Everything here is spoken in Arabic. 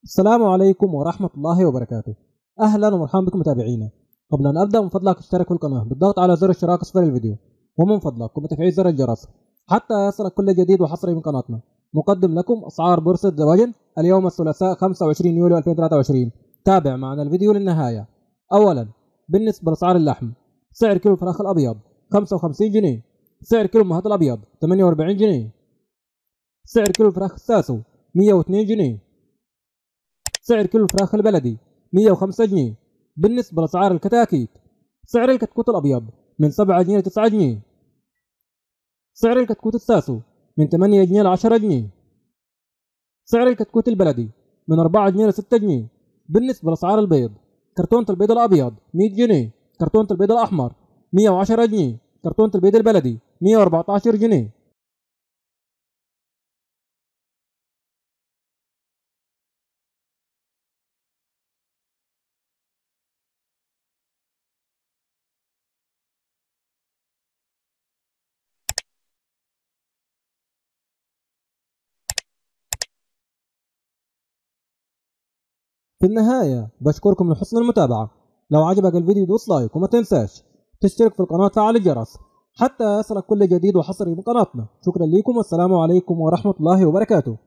السلام عليكم ورحمة الله وبركاته. أهلا ومرحبا بكم متابعينا. قبل أن أبدأ من فضلك اشترك في القناة بالضغط على زر الاشتراك أسفل الفيديو، ومن فضلك وبتفعيل زر الجرس حتى يصلك كل جديد وحصري من قناتنا. نقدم لكم أسعار بورصة زواجن اليوم الثلاثاء 25 يوليو 2023. تابع معنا الفيديو للنهاية. أولا، بالنسبة لأسعار اللحم، سعر كيلو الفراخ الأبيض 55 جنيه، سعر كيلو المهات الأبيض 48 جنيه، سعر كيلو الفراخ الساسو 102 جنيه، سعر كيلو الفراخ البلدي 105 جنيه. بالنسبة لأسعار الكتاكيت، سعر الكتكوت الأبيض من 7 جنيه ل 9 جنيه، سعر الكتكوت الساسو من 8 جنيه ل 10 جنيه، سعر الكتكوت البلدي من 4 جنيه ل 6 جنيه. بالنسبة لأسعار البيض، كرتونة البيض الأبيض 100 جنيه، كرتونة البيض الأحمر 110 جنيه، كرتونة البيض البلدي 114 جنيه. في النهاية بشكركم لحسن المتابعة. لو عجبك الفيديو دوس لايك، وما تنساش تشترك في القناة وتفعل الجرس حتى يصلك كل جديد وحصري من قناتنا. شكرا لكم والسلام عليكم ورحمة الله وبركاته.